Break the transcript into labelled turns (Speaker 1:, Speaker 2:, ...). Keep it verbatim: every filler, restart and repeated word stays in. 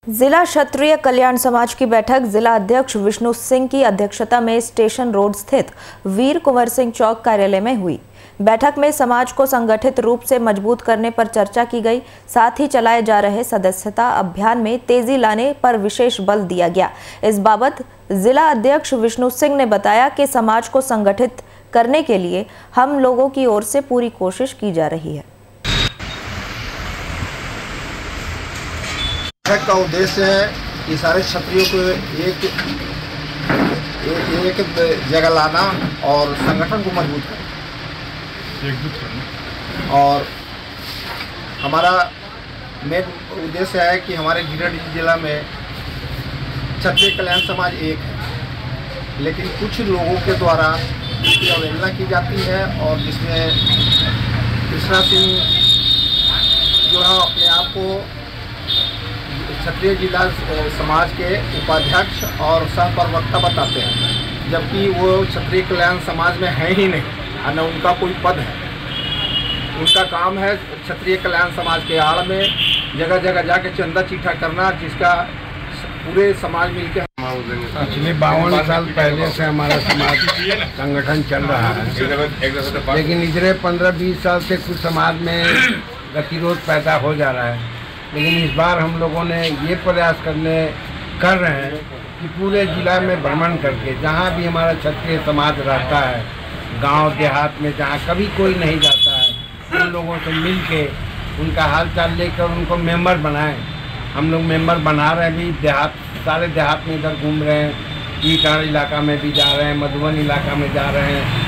Speaker 1: जिला क्षत्रिय कल्याण समाज की बैठक जिला अध्यक्ष विष्णु सिंह की अध्यक्षता में स्टेशन रोड स्थित वीर कुंवर सिंह चौक कार्यालय में हुई। बैठक में समाज को संगठित रूप से मजबूत करने पर चर्चा की गई। साथ ही चलाए जा रहे सदस्यता अभियान में तेजी लाने पर विशेष बल दिया गया। इस बाबत जिला अध्यक्ष विष्णु सिंह ने बताया कि समाज को संगठित करने के लिए हम लोगों की ओर से पूरी कोशिश की जा रही है।
Speaker 2: बैठक का उद्देश्य है कि सारे क्षत्रियों को एक एक जगह लाना और संगठन को मजबूत करना, एकजुट करना। और हमारा मेन उद्देश्य है कि हमारे गिरिडीह जिला में क्षत्रिय कल्याण समाज एक है, लेकिन कुछ लोगों के द्वारा इसकी अवहेलना की जाती है और जिसमें कृष्णा सिंह जो है अपने आप को क्षत्रिय जिला समाज के उपाध्यक्ष और सह प्रवक्ता बताते हैं, जबकि वो क्षत्रिय कल्याण समाज में है ही नहीं और न उनका कोई पद है। उनका काम है क्षत्रिय कल्याण समाज के आड़ में जगह जगह जाके चंदा चीठा करना, जिसका पूरे समाज मिलकर
Speaker 3: पिछले बावन साल पहले से हमारा समाज संगठन चल रहा है, लेकिन इधरे पंद्रह बीस साल से कुछ समाज में गतिरोध पैदा हो जा रहा है। लेकिन इस बार हम लोगों ने ये प्रयास करने कर रहे हैं कि पूरे जिला में भ्रमण करके जहाँ भी हमारा क्षत्रिय समाज रहता है, गांव देहात में जहाँ कभी कोई नहीं जाता है, उन लोगों से मिल के उनका हाल चाल लेकर उनको मेंबर बनाएं। हम लोग मेंबर बना रहे हैं, भी देहात सारे देहात में इधर घूम रहे हैं, ईटान इलाका में भी जा रहे हैं, मधुबन इलाका में जा रहे हैं,